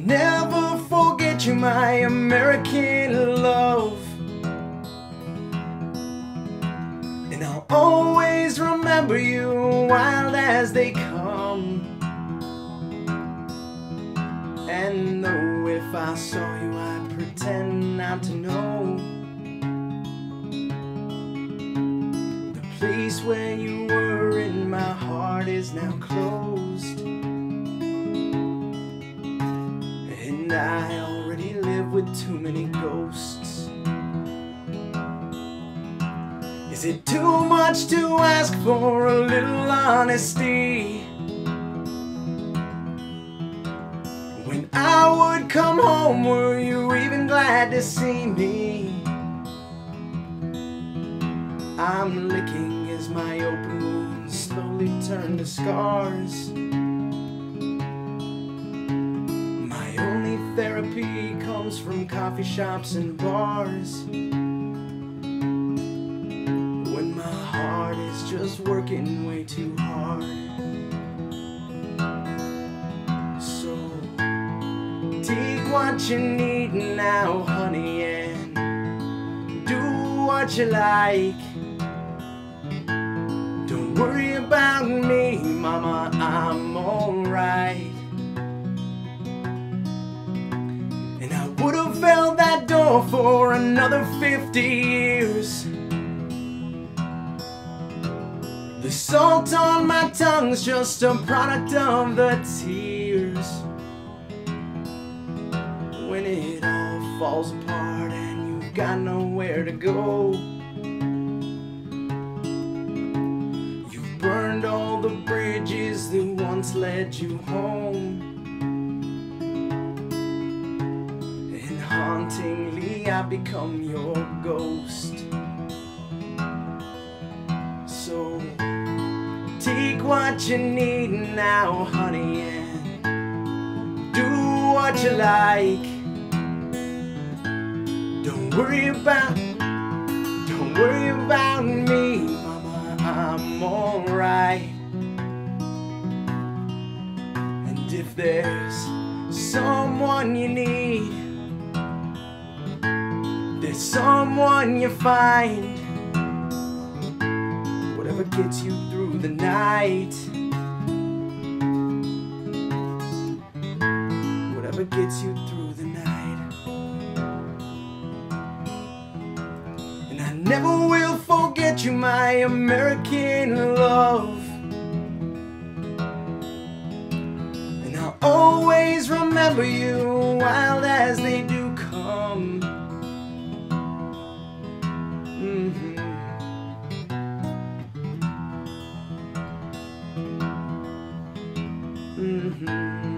never forget you, my American love. And I'll always remember you, wild as they come. And though if I saw you, I'd pretend not to know. The place where you were in my heart is now closed. And I already live with too many ghosts. Is it too much to ask for a little honesty? When I would come home, were you even glad to see me? I'm licking as my open wounds slowly turn to scars. My only therapy comes from coffee shops and bars, when my heart is just working way too hard. So take what you need now, honey, and do what you like. Don't worry about me, mama, I'm alright. And I would have held that door for another 50 years. The salt on my tongue's just a product of the tears. When it all falls apart and you've got nowhere to go, you've burned all the bridges that once led you home. And hauntingly I've become your ghost. So take what you need now, honey, and do what you like. Don't worry about me, mama, I'm alright. And if there's someone you need, there's someone you find. Whatever gets you through the night, whatever gets you through the night. And I never will forget you, my American love. And I'll always remember you, wild as they do come. Mm-hmm.